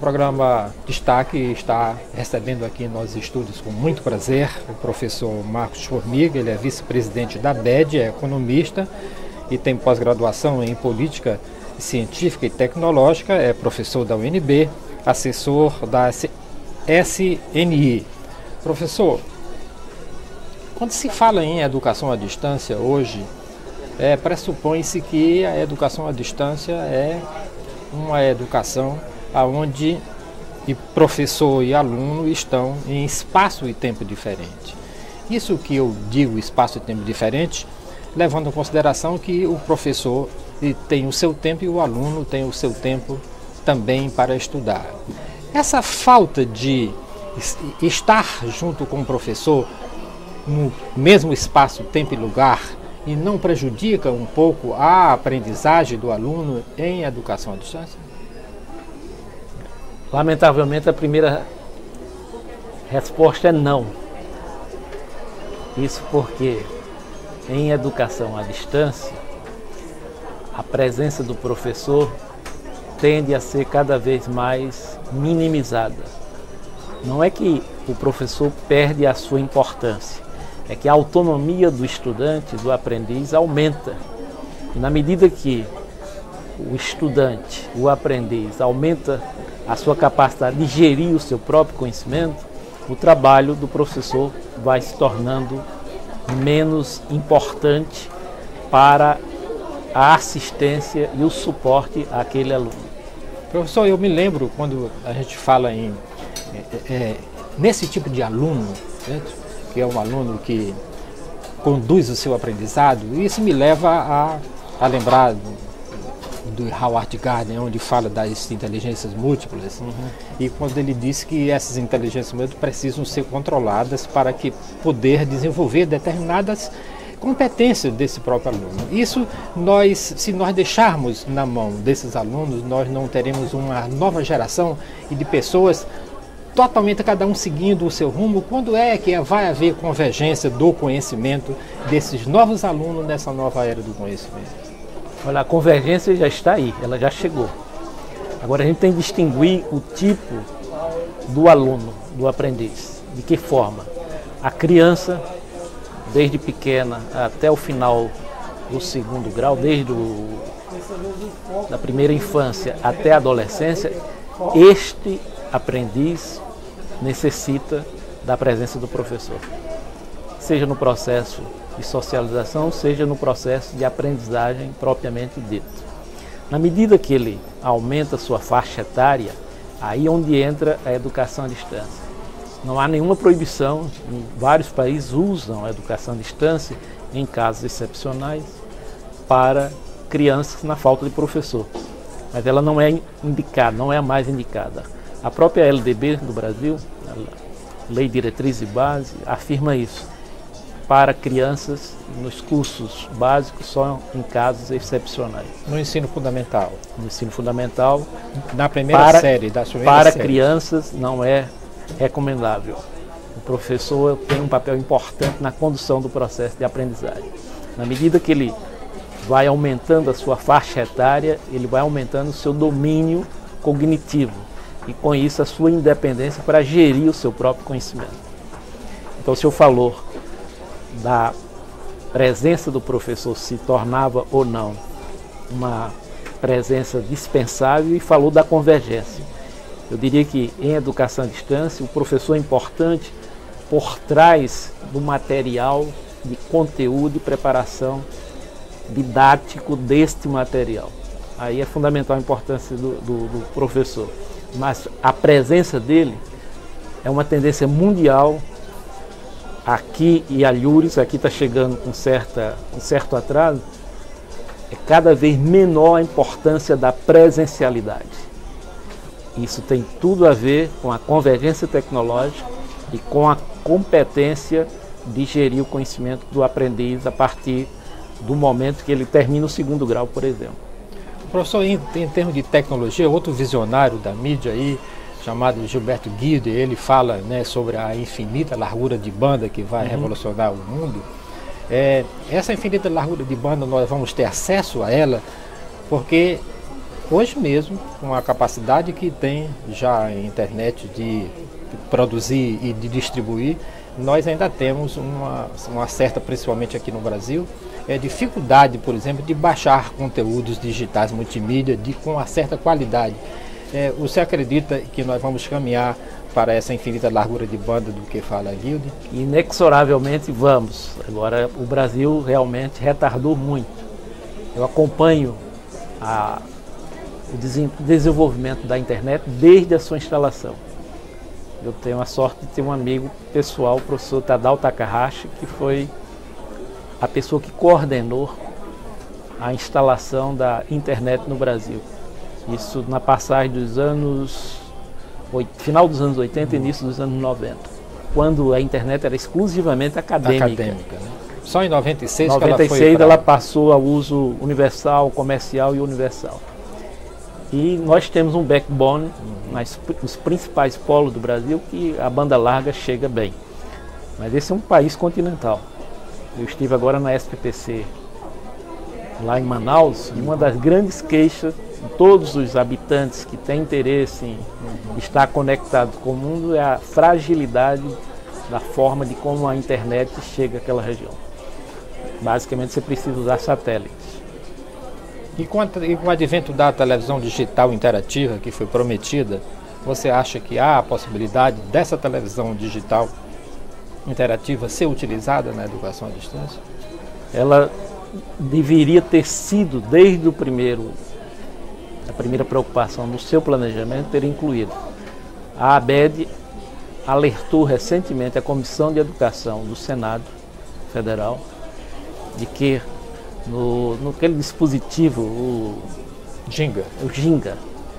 programa Destaque está recebendo aqui em nossos estúdios com muito prazer o professor Marcos Formiga. Ele é vice-presidente da BED, é economista e tem pós-graduação em política científica e tecnológica, é professor da UNB, assessor da SNI. Professor, quando se fala em educação à distância hoje, pressupõe-se que a educação à distância é uma educação onde professor e aluno estão em espaço e tempo diferente. Isso que eu digo, espaço e tempo diferente, levando em consideração que o professor tem o seu tempo e o aluno tem o seu tempo também para estudar. Essa falta de estar junto com o professor no mesmo espaço, tempo e lugar, e não prejudica um pouco a aprendizagem do aluno em educação à distância? Lamentavelmente, a primeira resposta é não. Isso porque em educação à distância, a presença do professor tende a ser cada vez mais minimizada. Não é que o professor perde a sua importância, é que a autonomia do estudante, do aprendiz, aumenta. E na medida que o estudante, o aprendiz, aumenta a sua capacidade de gerir o seu próprio conhecimento, o trabalho do professor vai se tornando menos importante para a assistência e o suporte àquele aluno. Professor, eu me lembro quando a gente fala nesse tipo de aluno, certo? Que é um aluno que conduz o seu aprendizado, e isso me leva a lembrar do Howard Gardner, onde fala das inteligências múltiplas, e quando ele disse que essas inteligências múltiplas precisam ser controladas para que poder desenvolver determinadas competências desse próprio aluno. Isso, se nós deixarmos na mão desses alunos, nós não teremos uma nova geração e de pessoas totalmente cada um seguindo o seu rumo. Quando é que vai haver convergência do conhecimento desses novos alunos nessa nova era do conhecimento? Olha, a convergência já está aí, ela já chegou. Agora a gente tem que distinguir o tipo do aluno, do aprendiz. De que forma? A criança, desde pequena até o final do segundo grau, desde da primeira infância até a adolescência, este aprendiz necessita da presença do professor, seja no processo de socialização, seja no processo de aprendizagem propriamente dito. Na medida que ele aumenta sua faixa etária, aí é onde entra a educação à distância. Não há nenhuma proibição, vários países usam a educação à distância em casos excepcionais para crianças na falta de professor, mas ela não é indicada, não é a mais indicada. A própria LDB do Brasil, a Lei Diretriz e Base, afirma isso, para crianças nos cursos básicos só em casos excepcionais. No ensino fundamental? No ensino fundamental, na primeira série, da primeira série. Crianças não é recomendável. O professor tem um papel importante na condução do processo de aprendizagem. Na medida que ele vai aumentando a sua faixa etária, ele vai aumentando o seu domínio cognitivo e com isso a sua independência para gerir o seu próprio conhecimento. Então o senhor falou da presença do professor, se tornava ou não uma presença dispensável, e falou da convergência. Eu diria que em educação à distância o professor é importante por trás do material de conteúdo e preparação didático deste material. Aí é fundamental a importância do professor. Mas a presença dele é uma tendência mundial. Aqui e alhures, aqui está chegando com certo atraso, é cada vez menor a importância da presencialidade. Isso tem tudo a ver com a convergência tecnológica e com a competência de gerir o conhecimento do aprendiz a partir do momento que ele termina o segundo grau, por exemplo. Professor, em termos de tecnologia, outro visionário da mídia aí, chamado Gilberto Guilde, ele fala, né, sobre a infinita largura de banda que vai revolucionar o mundo. Essa infinita largura de banda, nós vamos ter acesso a ela, porque Hoje mesmo, com a capacidade que tem já a internet de produzir e de distribuir, nós ainda temos uma certa, principalmente aqui no Brasil, dificuldade, por exemplo, de baixar conteúdos digitais multimídia com uma certa qualidade. Você acredita que nós vamos caminhar para essa infinita largura de banda do que fala a Guilherme? Inexoravelmente vamos. Agora, o Brasil realmente retardou muito. Eu acompanho o desenvolvimento da internet desde a sua instalação. Eu tenho a sorte de ter um amigo pessoal, o professor Tadao Takahashi, que foi a pessoa que coordenou a instalação da internet no Brasil. Isso na passagem dos final dos anos 80 e início dos anos 90, quando a internet era exclusivamente acadêmica. Né? Só em 96 que ela foi ela passou ao uso universal, comercial e universal. E nós temos um backbone nos principais polos do Brasil que a banda larga chega bem. Mas esse é um país continental. Eu estive agora na SPPC, lá em Manaus, e uma das grandes queixas de todos os habitantes que têm interesse em estar conectados com o mundo é a fragilidade da forma de como a internet chega àquela região. Basicamente você precisa usar satélites. E com o advento da televisão digital interativa que foi prometida, você acha que há a possibilidade dessa televisão digital interativa ser utilizada na educação à distância? Ela deveria ter sido, desde a primeira preocupação no seu planejamento, ter incluído. A ABED alertou recentemente a Comissão de Educação do Senado Federal de que naquele dispositivo, o Ginga,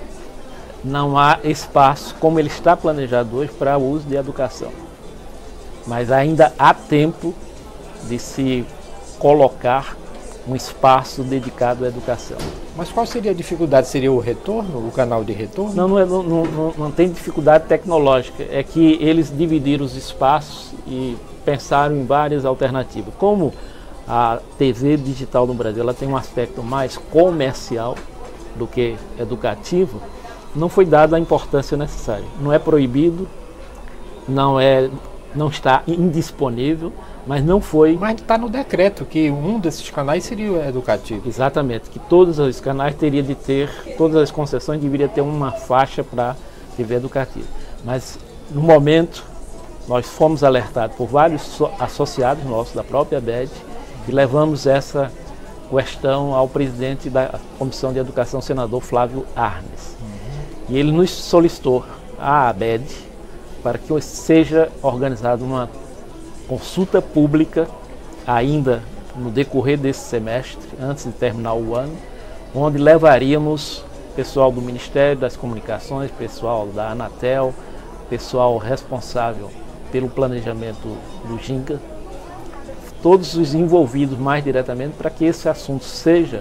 não há espaço, como ele está planejado hoje, para o uso de educação. Mas ainda há tempo de se colocar um espaço dedicado à educação. Mas qual seria a dificuldade? Seria o retorno, o canal de retorno? Não tem dificuldade tecnológica, é que eles dividiram os espaços e pensaram em várias alternativas. Como a TV digital no Brasil ela tem um aspecto mais comercial do que educativo, não foi dada a importância necessária. Não é proibido, não está indisponível, mas não foi... Mas está no decreto que um desses canais seria educativo. Exatamente, que todos os canais teriam de ter, todas as concessões deveriam ter uma faixa para TV educativa. Mas, no momento, nós fomos alertados por vários associados nossos da própria ABED e levamos essa questão ao presidente da Comissão de Educação, senador Flávio Arnes. E ele nos solicitou, a ABED, para que seja organizada uma consulta pública ainda no decorrer desse semestre, antes de terminar o ano, onde levaríamos pessoal do Ministério das Comunicações, pessoal da Anatel, pessoal responsável pelo planejamento do Ginga, todos os envolvidos mais diretamente para que esse assunto seja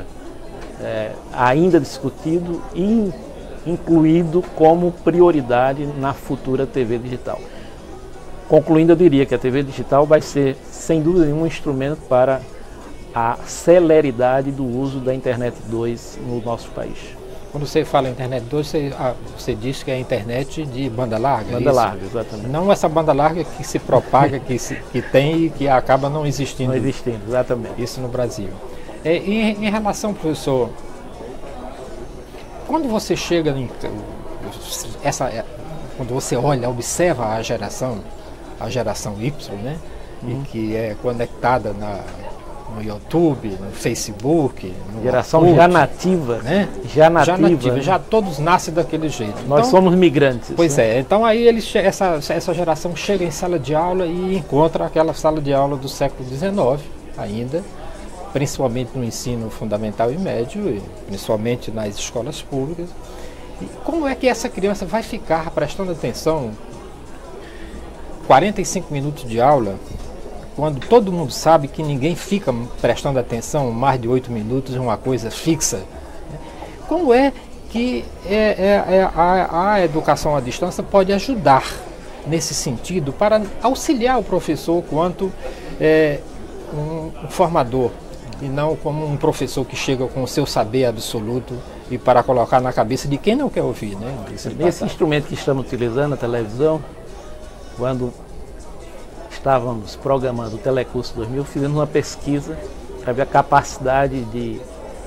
ainda discutido e incluído como prioridade na futura TV digital. Concluindo, eu diria que a TV digital vai ser, sem dúvida nenhuma, um instrumento para a celeridade do uso da Internet 2 no nosso país. Quando você fala Internet 2, você diz que é a internet de banda larga? Banda larga, exatamente. Não essa banda larga que se propaga, que tem e que acaba não existindo. Não existindo, exatamente. Isso no Brasil. Em relação, professor, quando você chega quando você olha, observa a geração Y, né? E que é conectada no YouTube, no Facebook, no geração Orkut, já nativa, né? Já nativa, né? Já todos nascem daquele jeito. Nós somos migrantes. Pois né? Então aí essa geração chega em sala de aula e encontra aquela sala de aula do século XIX ainda, principalmente no ensino fundamental e médio, e principalmente nas escolas públicas. E como é que essa criança vai ficar prestando atenção 45 minutos de aula, quando todo mundo sabe que ninguém fica prestando atenção mais de 8 minutos em uma coisa fixa? Como é que a educação à distância pode ajudar nesse sentido para auxiliar o professor quanto um formador, e não como um professor que chega com o seu saber absoluto e para colocar na cabeça de quem não quer ouvir, né? Esse instrumento que estamos utilizando, a televisão, quando estávamos programando o Telecurso 2000, fizemos uma pesquisa para ver a capacidade de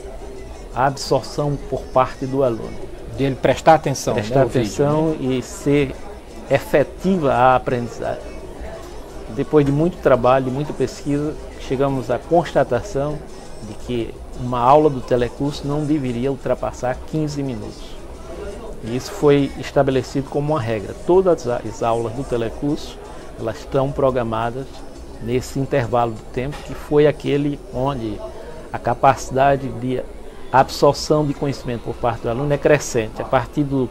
absorção por parte do aluno. De ele prestar atenção, prestar atenção vídeo, né? E ser efetiva a aprendizagem. Depois de muito trabalho, de muita pesquisa, chegamos à constatação de que uma aula do telecurso não deveria ultrapassar 15 minutos. E isso foi estabelecido como uma regra. Todas as aulas do telecurso, elas estão programadas nesse intervalo de tempo, que foi aquele onde a capacidade de absorção de conhecimento por parte do aluno é crescente. A partir do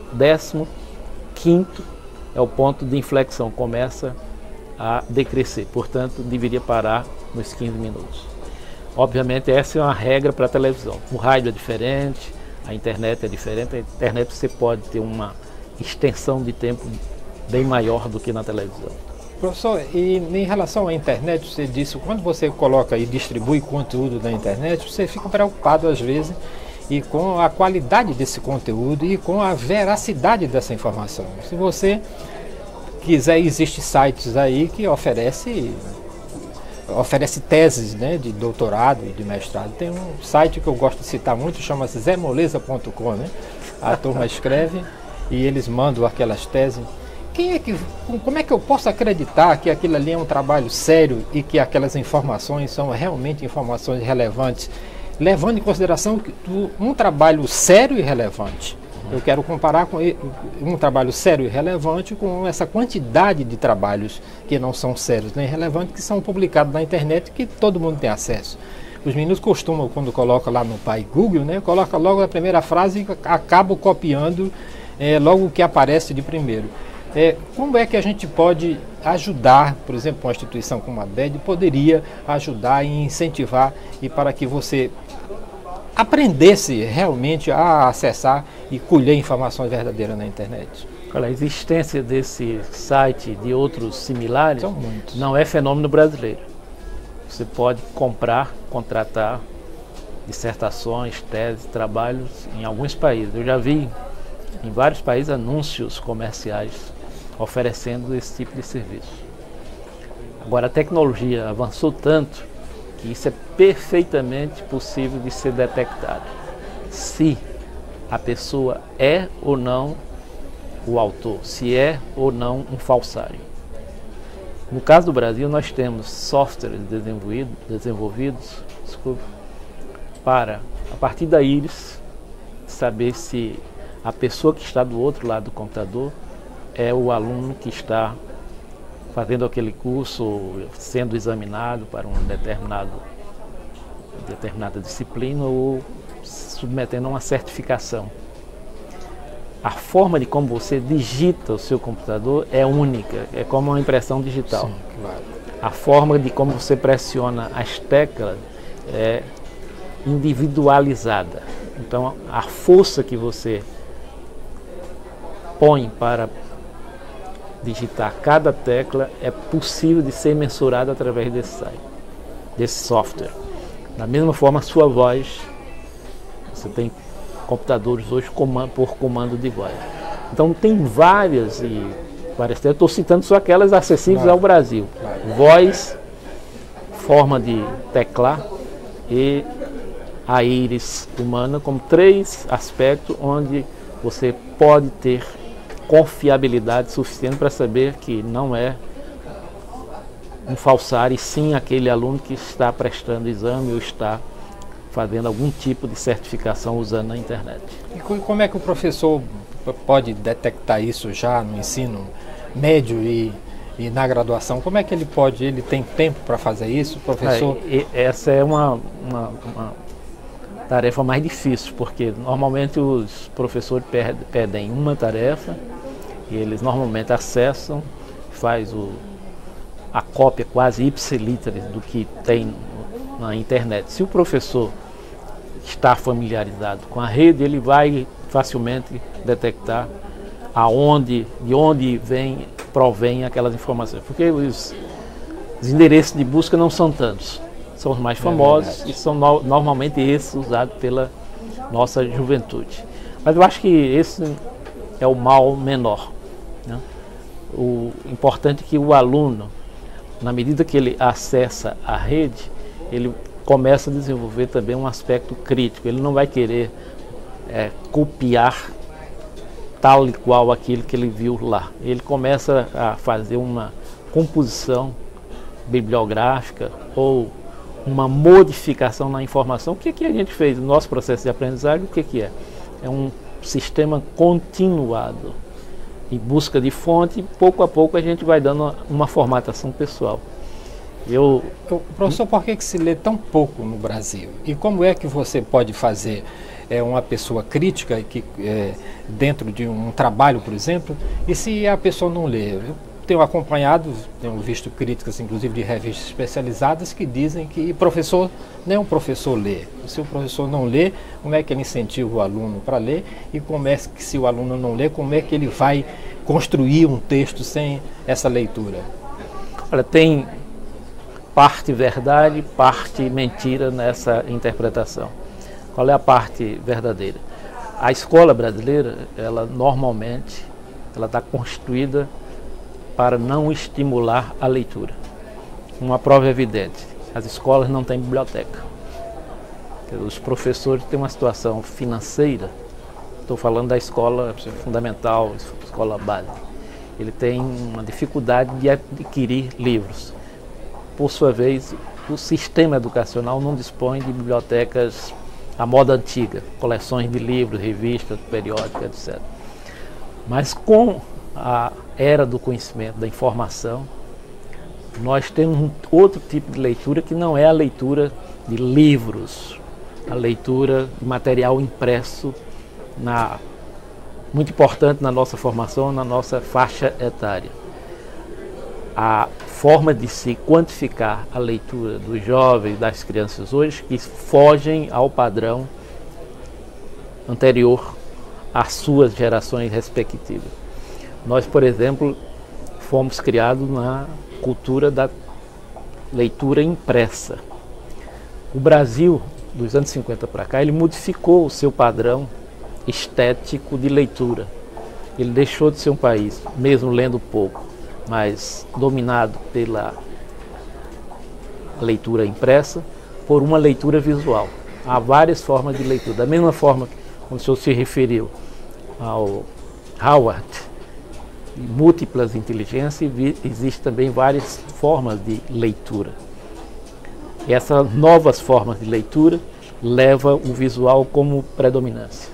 15º é o ponto de inflexão, começa a decrescer, portanto deveria parar nos 15 minutos. Obviamente essa é uma regra para a televisão. O rádio é diferente, a internet é diferente. A internet você pode ter uma extensão de tempo bem maior do que na televisão. Professor, e em relação à internet, você disse, quando você coloca e distribui conteúdo na internet, você fica preocupado às vezes e com a qualidade desse conteúdo e com a veracidade dessa informação. Se você quiser, existem sites aí que oferece teses, né, de doutorado e de mestrado. Tem um site que eu gosto de citar muito, chama-se zemoleza.com, né? A turma escreve e eles mandam aquelas teses. Como é que eu posso acreditar que aquilo ali é um trabalho sério e que aquelas informações são realmente informações relevantes, levando em consideração um trabalho sério e relevante? Eu quero comparar com um trabalho sério e relevante com essa quantidade de trabalhos que não são sérios nem relevantes, que são publicados na internet, que todo mundo tem acesso. Os meninos costumam, quando colocam lá no pai Google, né, coloca logo a primeira frase e acabam copiando logo o que aparece de primeiro. Como é que a gente pode ajudar, por exemplo, uma instituição como a BED poderia ajudar e incentivar e para que você aprendesse realmente a acessar e colher informações verdadeiras na internet? A existência desse site e de outros similares não é fenômeno brasileiro. Você pode comprar, contratar dissertações, teses, trabalhos em alguns países. Eu já vi em vários países anúncios comerciais oferecendo esse tipo de serviço. Agora, a tecnologia avançou tanto que isso é perfeitamente possível de ser detectado. Se a pessoa é ou não o autor, se é ou não um falsário. No caso do Brasil, nós temos softwares desenvolvidos para, a partir da íris, saber se a pessoa que está do outro lado do computador é o aluno que está fazendo aquele curso, sendo examinado para uma determinada disciplina ou submetendo a uma certificação. A forma de como você digita o seu computador é única, é como uma impressão digital. Sim, claro. A forma de como você pressiona as teclas é individualizada. Então, a força que você põe para digitar cada tecla é possível de ser mensurada através desse site, desse software. Da mesma forma, a sua voz, você tem computadores hoje por comando de voz. Então tem várias, eu estou citando só aquelas acessíveis ao Brasil. Voz, forma de teclar e a íris humana, como 3 aspectos onde você pode ter confiabilidade suficiente para saber que não é um falsário, e sim aquele aluno que está prestando exame ou está fazendo algum tipo de certificação usando a internet. E como é que o professor pode detectar isso já no ensino médio e na graduação? Como é que ele tem tempo para fazer isso, professor? Essa é uma tarefa mais difícil, porque normalmente os professores pedem uma tarefa e eles normalmente acessam, faz a cópia quase ipsiliteris do que tem na internet. Se o professor está familiarizado com a rede, ele vai facilmente detectar de onde provém aquelas informações, porque os endereços de busca não são tantos, são os mais famosos e são normalmente esses usados nossa juventude. Mas eu acho que esse é o mal menor, né? O importante é que o aluno, na medida que ele acessa a rede, ele começa a desenvolver também um aspecto crítico. Ele não vai querer copiar tal e qual aquilo que ele viu lá. Ele começa a fazer uma composição bibliográfica ou uma modificação na informação. O que a gente fez no nosso processo de aprendizagem? O que é? É um sistema continuado, em busca de fonte, e pouco a pouco a gente vai dando uma formatação pessoal. Professor, por que se lê tão pouco no Brasil? E como é que você pode fazer uma pessoa crítica que, dentro de um trabalho, por exemplo, e se a pessoa não lê? Eu tenho acompanhado, tenho visto críticas, inclusive de revistas especializadas, que dizem que professor, nem um professor lê. Se o professor não lê, como é que ele incentiva o aluno para ler? E como é que, se o aluno não lê, como é que ele vai construir um texto sem essa leitura? Olha, tem parte verdade, parte mentira nessa interpretação. Qual é a parte verdadeira? A escola brasileira, ela normalmente, ela está constituída para não estimular a leitura. Uma prova evidente: as escolas não têm biblioteca. Os professores têm uma situação financeira, estou falando da escola fundamental, escola básica, ele tem uma dificuldade de adquirir livros. Por sua vez, o sistema educacional não dispõe de bibliotecas à moda antiga, coleções de livros, revistas, periódicas, etc. Mas com a era do conhecimento, da informação, nós temos um outro tipo de leitura que não é a leitura de livros, a leitura de material impresso, muito importante na nossa formação, na nossa faixa etária. A forma de se quantificar a leitura dos jovens, das crianças hoje, que fogem ao padrão anterior às suas gerações respectivas. Nós, por exemplo, fomos criados na cultura da leitura impressa. O Brasil, dos anos 50 para cá, ele modificou o seu padrão estético de leitura. Ele deixou de ser um país, mesmo lendo pouco, mas dominado pela leitura impressa, por uma leitura visual. Há várias formas de leitura. Da mesma forma como o senhor se referiu ao Howard, múltiplas inteligências, existem também várias formas de leitura. E essas novas formas de leitura levam o visual como predominância.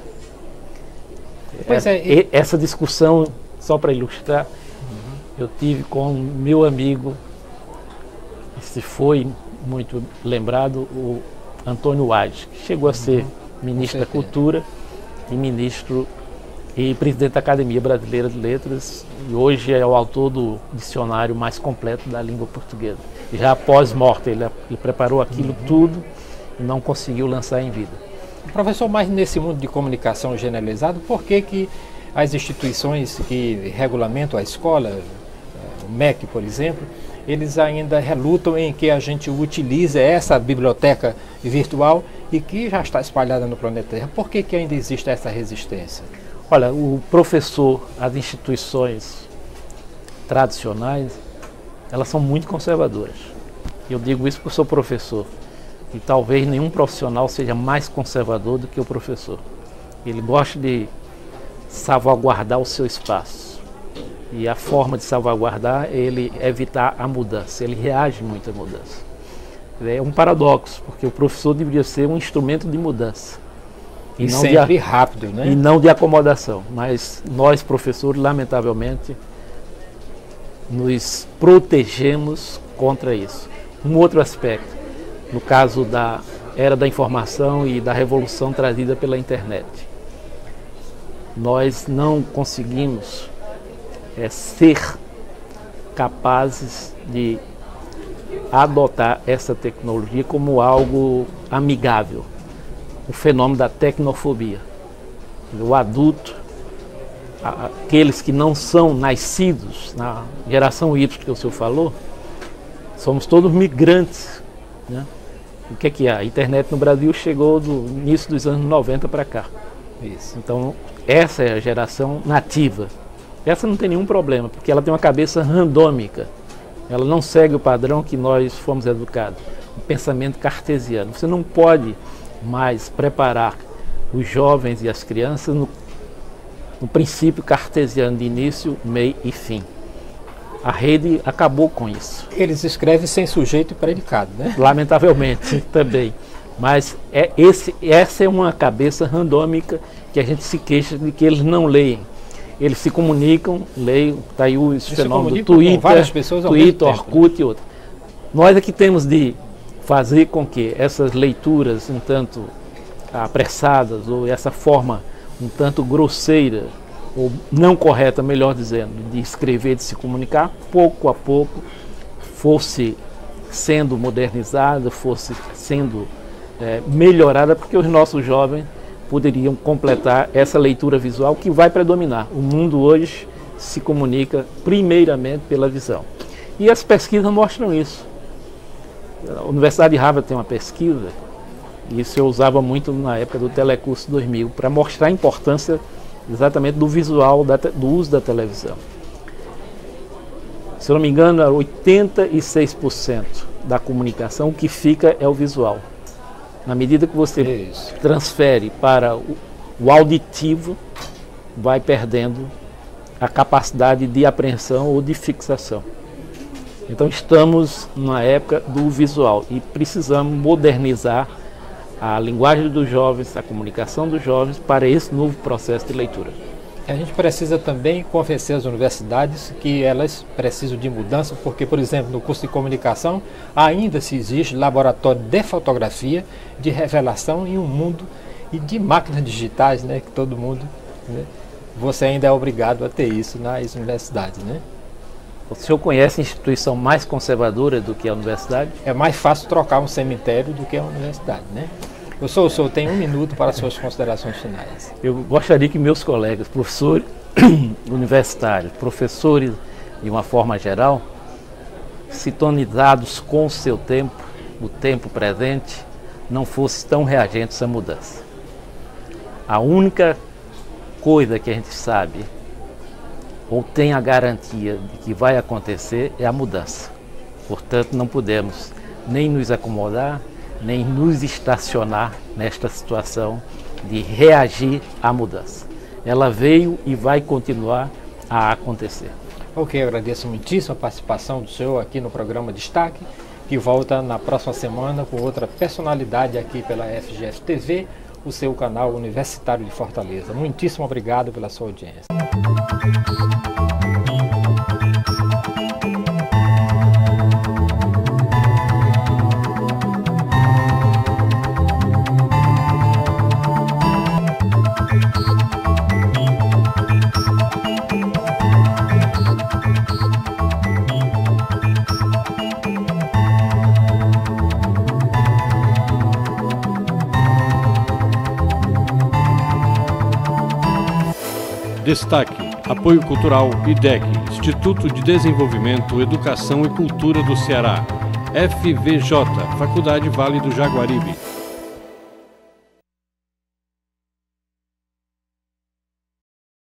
Essa discussão, só para ilustrar, eu tive com meu amigo, se foi muito lembrado, o Antônio Wade, que chegou a ser ministro da Cultura e ministro e presidente da Academia Brasileira de Letras, e hoje é o autor do dicionário mais completo da língua portuguesa. E já após morte, ele preparou aquilo tudo e não conseguiu lançar em vida. Professor, mas nesse mundo de comunicação generalizado, por que as instituições que regulamentam a escola, o MEC, por exemplo, eles ainda relutam em que a gente utilize essa biblioteca virtual e que já está espalhada no planeta Terra? Por que ainda existe essa resistência? Olha, o professor, as instituições tradicionais, elas são muito conservadoras. Eu digo isso porque eu sou professor. E talvez nenhum profissional seja mais conservador do que o professor. Ele gosta de salvaguardar o seu espaço. E a forma de salvaguardar é ele evitar a mudança. Ele reage muito à mudança. É um paradoxo, porque o professor deveria ser um instrumento de mudança. E não sempre rápido, né? E não de acomodação. Mas nós, professores, lamentavelmente, nos protegemos contra isso. Um outro aspecto, no caso da era da informação e da revolução trazida pela internet, nós não conseguimos ser capazes de adotar essa tecnologia como algo amigável. O fenômeno da tecnofobia. O adulto, aqueles que não são nascidos na geração Y que o senhor falou, somos todos migrantes, né? O que é que há? A internet no Brasil chegou do início dos anos 90 para cá. Isso. Então, essa é a geração nativa. Essa não tem nenhum problema, porque ela tem uma cabeça randômica. Ela não segue o padrão que nós fomos educados. O pensamento cartesiano. Você não pode mais preparar os jovens e as crianças no princípio cartesiano de início, meio e fim. A rede acabou com isso. Eles escrevem sem sujeito e predicado, né? Lamentavelmente também. Mas essa é uma cabeça randômica que a gente se queixa de que eles não leem. Eles se comunicam, leem, está aí o fenômeno do Twitter, Orkut e outros. Nós é que temos de fazer com que essas leituras um tanto apressadas, ou essa forma um tanto grosseira, ou não correta, melhor dizendo, de escrever, de se comunicar, pouco a pouco fosse sendo modernizada, fosse sendo melhorada, porque os nossos jovens poderiam completar essa leitura visual que vai predominar. O mundo hoje se comunica primeiramente pela visão. E as pesquisas mostram isso. A Universidade de Harvard tem uma pesquisa, e isso eu usava muito na época do Telecurso 2000, para mostrar a importância exatamente do visual, do uso da televisão. Se eu não me engano, 86% da comunicação, o que fica é o visual. Na medida que você transfere para o auditivo, vai perdendo a capacidade de apreensão ou de fixação. Então estamos na época do visual e precisamos modernizar a linguagem dos jovens, a comunicação dos jovens para esse novo processo de leitura. A gente precisa também convencer as universidades que elas precisam de mudança, porque, por exemplo, no curso de comunicação ainda se exige laboratório de fotografia, de revelação em um mundo e de máquinas digitais, né, que todo mundo, né, você ainda é obrigado a ter isso nas universidades, né? O senhor conhece a instituição mais conservadora do que a universidade? É mais fácil trocar um cemitério do que a universidade, né? O senhor tem 1 minuto para as suas considerações finais. Eu gostaria que meus colegas, professores universitários, professores de uma forma geral, sintonizados com o seu tempo, o tempo presente, não fossem tão reagentes à mudança. A única coisa que a gente sabe, ou tem a garantia de que vai acontecer, é a mudança. Portanto, não podemos nem nos acomodar, nem nos estacionar nesta situação de reagir à mudança. Ela veio e vai continuar a acontecer. Ok, eu agradeço muitíssimo a participação do senhor aqui no programa Destaque, que volta na próxima semana com outra personalidade aqui pela FGF TV, o seu canal universitário de Fortaleza. Muitíssimo obrigado pela sua audiência. Destaque, Apoio Cultural IDEC, Instituto de Desenvolvimento, Educação e Cultura do Ceará. FVJ, Faculdade Vale do Jaguaribe.